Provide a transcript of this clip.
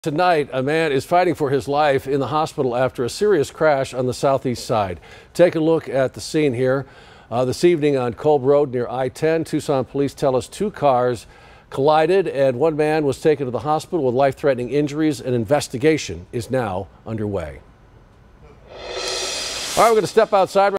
Tonight, a man is fighting for his life in the hospital after a serious crash on the southeast side. Take a look at the scene here. This evening on Kolb Road near I-10, Tucson police tell us two cars collided and one man was taken to the hospital with life-threatening injuries. An investigation is now underway. All right, we're going to step outside.